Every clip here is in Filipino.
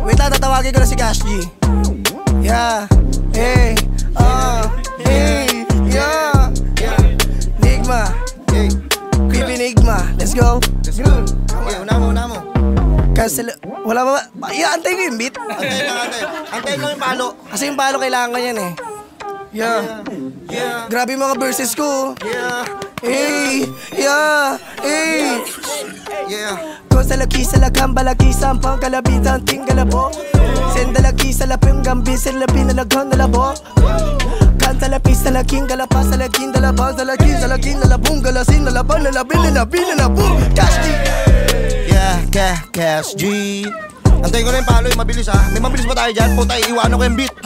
Wait lang, tatawagin ko na si Cash G. Yeah, hey, hey, yeah, Nigma, Pipi Nigma, let's go. Okay, una mo. Cancel, wala ba? Antay ko yung beat. Antayin lang yung palo. Kasi yung palo kailangan ko yan eh. Yeah. Grabe yung mga verses ko. Hey, yeah, hey. Kung sa laki sa lagang balaki sampang kalabitan tinggalabo. Sendalaki sa laping gambi sa labi na lagang nalabo. Kanta lapis sa laking galapa sa laking dalabang sa laking nalabong galasin nalabang nalabi nalabong Cash G. Cash G. Antayin ko na yung palo, yung mabilis ha. May mabilis ba tayo dyan? Puta, iiwanan ko yung beat.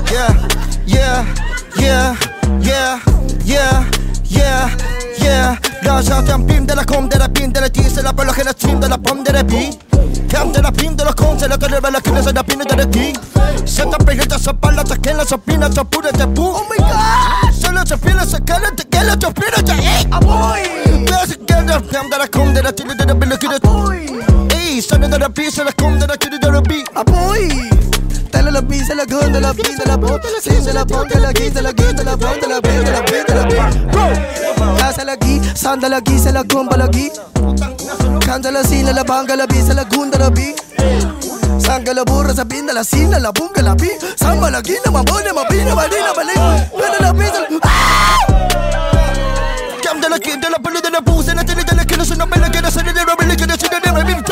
La j'entends bim de la com de la pin de la T, c'est la balle que la team de la pomme de la bille. Cam de la pin de la com, c'est la que de la kina, c'est la pina de la king. C'est ta pelota, sa pala, sa kela, sa pina, sa pura, sa pu. Oh my god! Solo sa pila, sa kala, sa kela, sa pina, sa eh! Aboy! There's a girl, cam de la com de la tila, de la billa, de la Aboy! Hey, son de la pin, c'est la com de la tila, de la bi. Aboy! Tala la pin, c'est la gun, de la pin, de la bot, c'est la bot, de la guin, de la guin, de la bot, de la bin, de la bin, de la bin. Bro! Kasalagi, sandalagi, sa lagun balagi. Kandalasi, na labang galabi, sa lagun dalabi. Sangalabura, sa bin, dalasin, na labong galabi. Sambalagi, na mabon, na mabin, na mali, na mali. Pwede na bin, Cam de la kid, de la pala, de la pusa, na tinidala, kina sa nabila, kina sa nila, nabila, kina sa nila, nabila.